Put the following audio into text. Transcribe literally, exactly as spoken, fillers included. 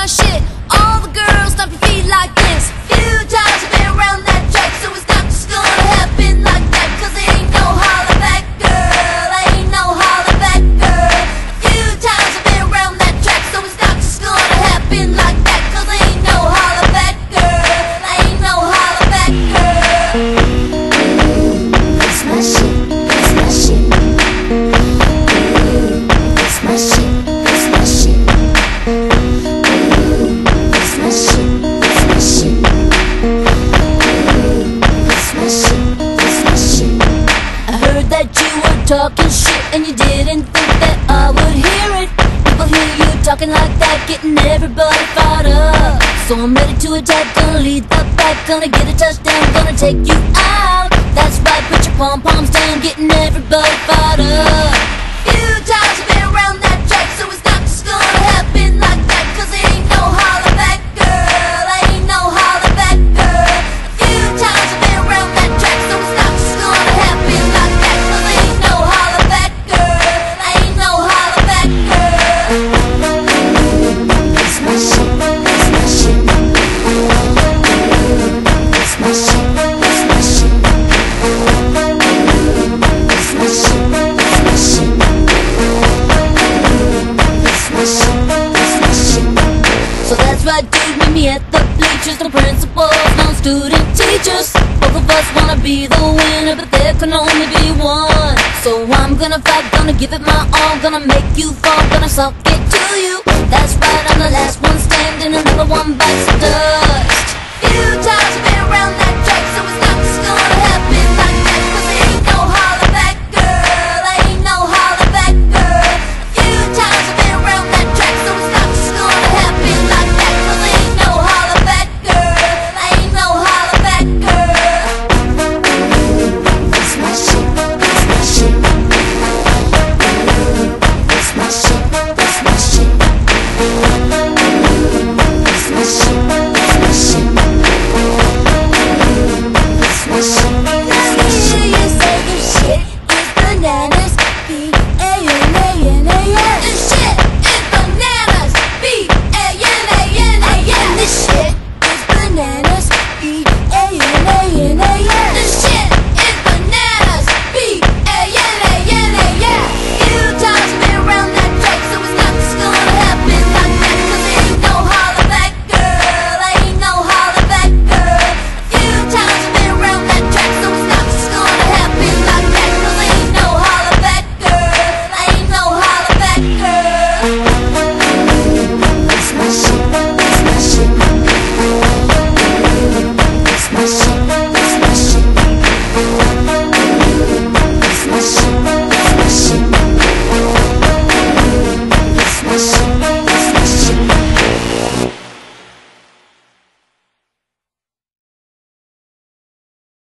my shit. All the girls stomp your feet like this. Few times I've been around that track, so it's not just gonna happen like that. Cause there ain't no holler back, girl. Ain't no holler back, girl. Few times I've been around that track, so it's not just gonna happen like that. Cause there ain't no holler back, girl. Ain't no holler back, girl. That's my shit, that's my shit. That's my shit, that's my shit. That's my shit, that's my shit. That's my shit, that's my shit. I heard that you were talking shit and you didn't think that I would hear it. People hear you talking like that, getting everybody fired up. So I'm ready to attack, gonna lead the pack, gonna get a touchdown, gonna take you out. That's right, put your pom-poms down, getting everybody fired up. Few times I've been around that track, so it's not just gonna happen like that. Cause there ain't no holler back, girl. Ain't no holler back, girl. Few times I've been around that track, so it's not just gonna happen like that. Cause there ain't no holler back, girl. Ain't no holler back, girl. That's my shit, that's my shit. That's my shit, that's my shit. That's my shit, that's my shit. That's my shit, that's my shit. So that's right, dude, meet me at the bleachers. No principals, no student teachers. Both of us wanna be the winner, but there can only be one. So I'm gonna fight, gonna give it my all, gonna make you fall, gonna suck it to you. That's right, I'm the last one standing, another one bites the dust. Few times I've been around that